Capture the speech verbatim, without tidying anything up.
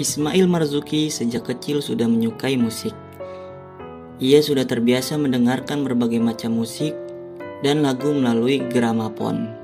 Ismail Marzuki sejak kecil sudah menyukai musik. Ia sudah terbiasa mendengarkan berbagai macam musik dan lagu melalui gramafon.